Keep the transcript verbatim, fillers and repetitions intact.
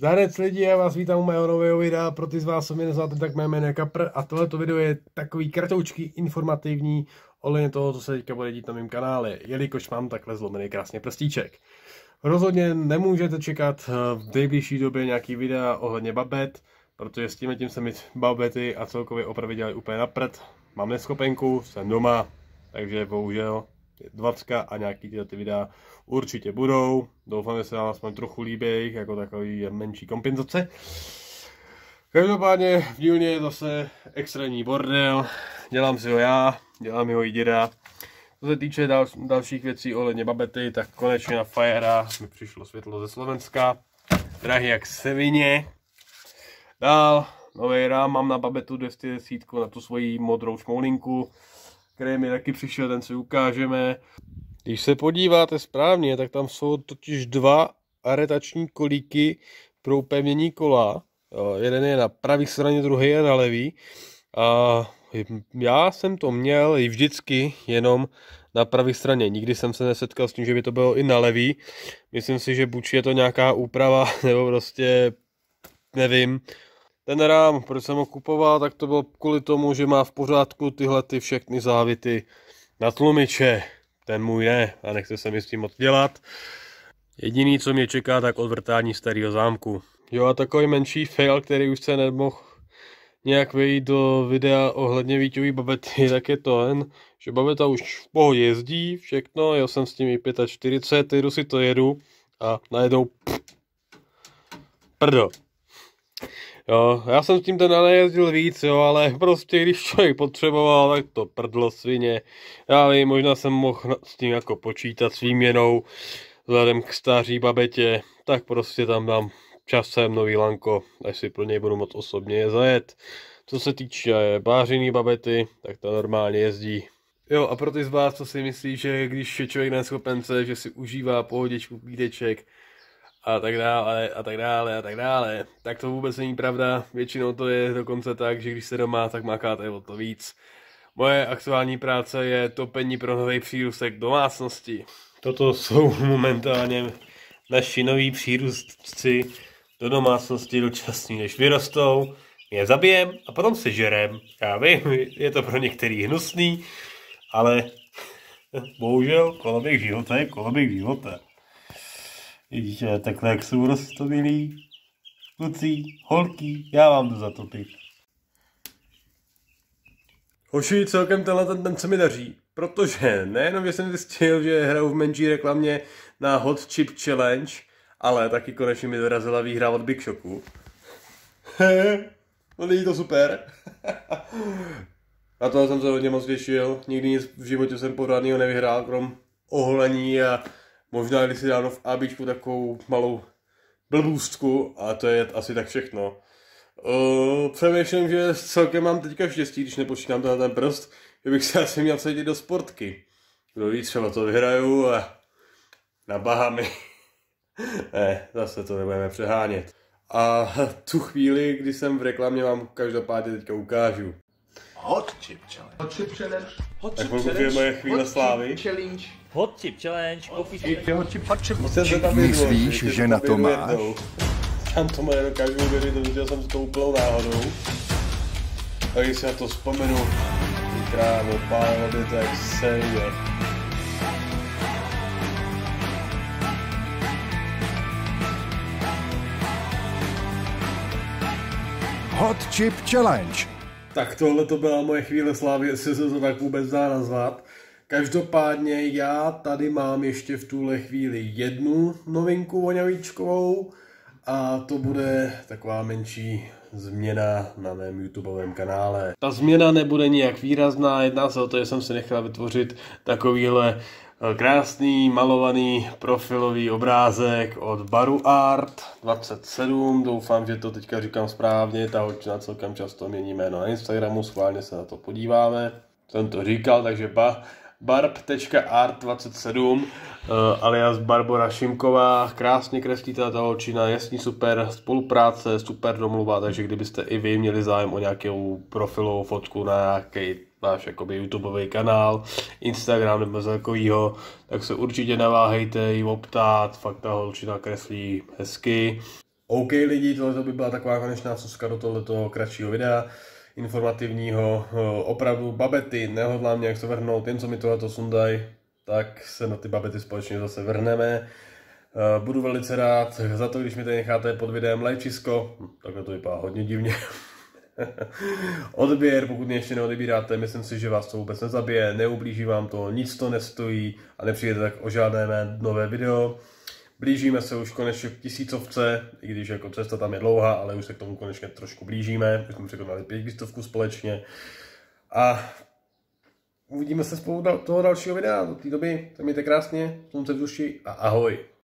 Zdarec lidi, já vás vítám u mého nového videa, pro ty z vás, co mě neznáte, tak mé jméno je Kapr a tohleto video je takový kratoučký, informativní ohledně toho, co se teďka bude dít na mém kanále, jelikož mám takhle zlomený krásně prstíček. Rozhodně nemůžete čekat v nejbližší době nějaký videa ohledně babet, protože s tím tím se mi babety a celkově opravy dělají úplně napřed. Mám neschopenku, jsem doma, takže bohužel dvacka a nějaký tyhle ty videa určitě budou. Doufám, že se vám aspoň trochu líbí, jako takový menší kompenzace. Každopádně v dílně je zase extrémní bordel, dělám si ho já, dělám ho i děda. Co se týče dal, dalších věcí ohledně babety, tak konečně na Fajera mi přišlo světlo ze Slovenska. Drahý jak sevině. Dál, nový rám mám na babetu dvě stě deset na tu svoji modrou šmoulinku, který mi taky přišel, ten si ukážeme. Když se podíváte správně, tak tam jsou totiž dva aretační kolíky pro upevnění kola. Jeden je na pravé straně, druhý je na levý. A já jsem to měl i vždycky jenom na pravé straně. Nikdy jsem se nesetkal s tím, že by to bylo i na levý. Myslím si, že buď je to nějaká úprava, nebo prostě nevím. Ten rám, proč jsem ho kupoval, tak to bylo kvůli tomu, že má v pořádku tyhle ty všechny závity na tlumiče. Ten můj ne a nechce se mi s tím moc dělat. Jediný, co mě čeká, tak odvrtání starého zámku. Jo a takový menší fail, který už se nemohl nějak vejít do videa ohledně Víťový babety, tak je to jen, že babeta už v pohodě jezdí, všechno, jel jsem s tím i čtyřicet pět, jedu si to jedu a najednou pff, prdo. Jo, já jsem s tím teda nejezdil víc, jo, ale prostě když člověk potřeboval, tak to prdlo svině. Já vím, možná jsem mohl s tím jako počítat s výměnou vzhledem k staří babetě, tak prostě tam dám časem nový lanko, až si pro něj budu moc osobně zajet. Co se týče bářiný babety, tak to normálně jezdí. Jo, a pro ty z vás, co si myslí, že když je člověk na schopence, že si užívá pohodičku, klídeček, a tak dále, a tak dále, a tak dále. Tak to vůbec není pravda. Většinou to je dokonce tak, že když se doma, tak makáte o to víc. Moje aktuální práce je topení pro nový přírůstek domácnosti. Toto jsou momentálně naši noví přírůstci do domácnosti dočasní, než vyrostou. Je zabijem a potom se žerem. Já vím, je to pro některý hnusný, ale bohužel koloběh života je koloběh života. Vidíte, takhle jak jsou roztomilí kluci, holky, já vám jdu zatopit. Hoši, celkem tenhle ten, ten se mi daří, protože nejenom, že jsem zjistil, že hraju v menší reklamě na Hot Chip Challenge, ale taky konečně mi dorazila výhra od Big Shocku. No není to super. Na toho jsem se hodně moc těšil, nikdy nic v životě jsem pořádného nevyhrál, krom oholení a možná když si dávno v ABčku takovou malou blbůstku a to je asi tak všechno. Uh, přemýšlím, že celkem mám teďka štěstí, když nepočítám tenhle ten prst, že bych se asi měl cítit do sportky. Kdo ví, třeba to vyhraju a na Bahamy. Ne, zase to nebudeme přehánět. A tu chvíli, kdy jsem v reklamě, vám každopádně teďka ukážu. Hot Chip Challenge. Hot Chip Challenge. Hot Chip Challenge. Tak moje chvíle slávy. Challenge. Hot Chip Challenge. Hot Chip, Hot Chip. Myslíš, že na to máš? Tam to moje dokážu uvěřit, viděl jsem to úplnou náhodou. A když si na to vzpomenu, krávo, pánové, by to jak sejde. Hot Chip Challenge. Tak tohle to byla moje chvíle slávy, jestli se to tak vůbec dá nazvat. Každopádně já tady mám ještě v tuhle chvíli jednu novinku voňavíčkovou a to bude taková menší změna na mém YouTubeovém kanále. Ta změna nebude nijak výrazná, jedná se o to, že jsem si nechal vytvořit takovýhle krásný malovaný profilový obrázek od Baru Art dvacet sedm, doufám, že to teďka říkám správně, ta holčina celkem často mění jméno na Instagramu, schválně se na to podíváme. Jsem to říkal, takže ba, barb tečka art dvacet sedm uh, alias Barbora Šimková, krásně kreslí ta holčina, jasný super spolupráce, super domluva, takže kdybyste i vy měli zájem o nějakou profilovou fotku na nějaký váš jakoby YouTubeový kanál, Instagram nebo takovýho, tak se určitě naváhejte jí optát, fakt ta holčina kreslí hezky. OK lidi, tohle by byla taková konečná coska do tohoto kratšího videa, informativního, opravdu babety, nehodlám nějak se vrhnout, jen co mi tohleto sundaj, tak se na ty babety společně zase vrhneme. Budu velice rád za to, když mi tady necháte pod videem lajčisko, takhle to vypadá hodně divně. Odběr, pokud mě ještě neodebíráte, myslím si, že vás to vůbec nezabije, neublíží vám to, nic to nestojí a nepřijde tak o žádné mé nové video. Blížíme se už konečně k tisícovce, i když jako cesta tam je dlouhá, ale už se k tomu konečně trošku blížíme, už jsme překonali pětistovku společně a uvidíme se spolu do toho dalšího videa, do té doby, se mějte krásně, slunce v duši a ahoj.